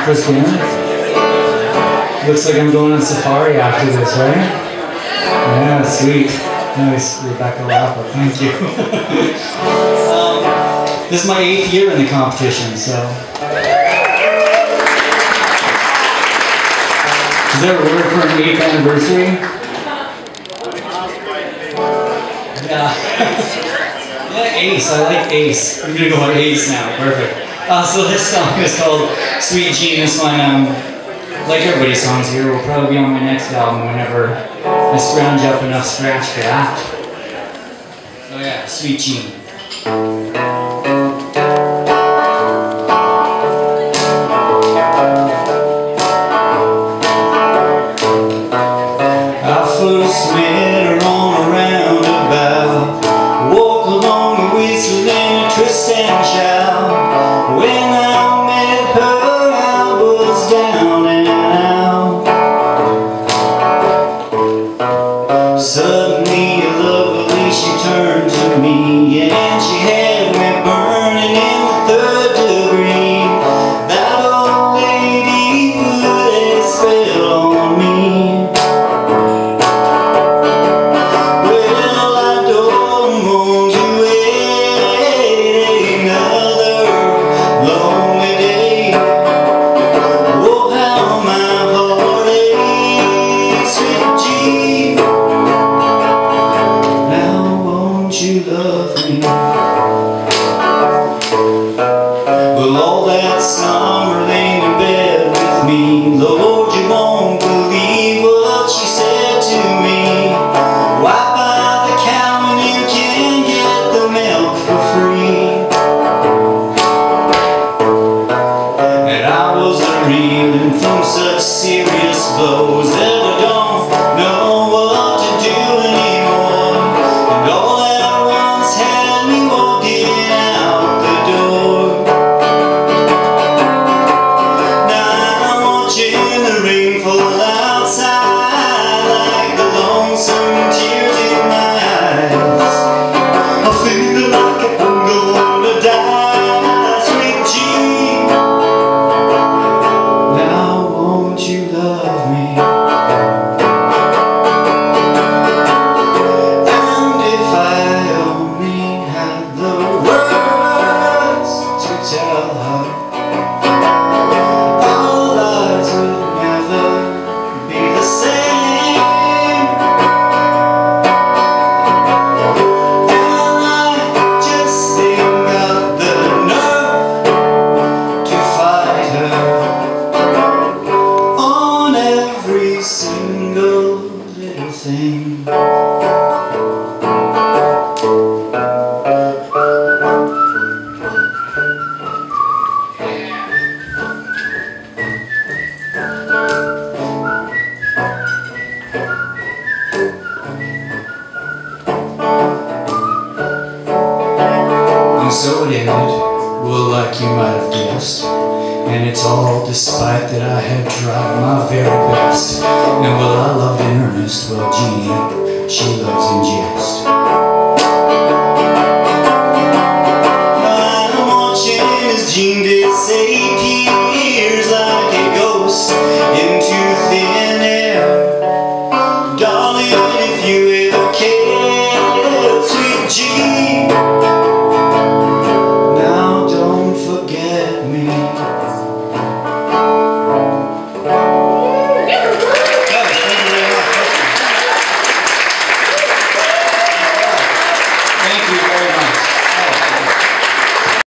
breakfast dinner. Looks like I'm going on safari after this, right? Yeah, sweet. Nice, Rebecca Lapa, thank you. This is my 8th year in the competition, so. Is there a word for an 8th anniversary? Yeah. Yeah, Ace, I like Ace. I'm gonna go with Ace now, perfect. So this song is called Sweet Jean. This one, like everybody's songs here, will probably be on my next album whenever I scrounge up enough scratch for that. So yeah, Sweet Jean. I first met her on a roundabout, walk along the whistling a twist and shout. When I met her, I was down and out. Suddenly, lovely, she turned to me, and she had me burning in the 3rd degree. That old lady put a spell on me. Well, I don't want to wait another lonely day. Oh, how my heart aches, sweet Jean. Now won't you love me? Well, all that summer laying in bed with me, Lord, you won't believe what she said to me. Why buy the cow when you can get the milk for free? And I was reeling from such serious blows that I don't know what to do anymore. And all at once had me walking out the door. Now I'm watching the rain fall outside like the lonesome tears in my eyes. I feel like I'm gonna die, sweet Jean. Now won't you love me? And if I only had the words to tell her, our lives would never be the same. And I just ain't got the nerve to fight her on every single little thing. And so it ended, well, like you might have guessed. And it's all despite that I had tried my very best. And well, I loved in earnest, well, Jeannie, she loves in jest.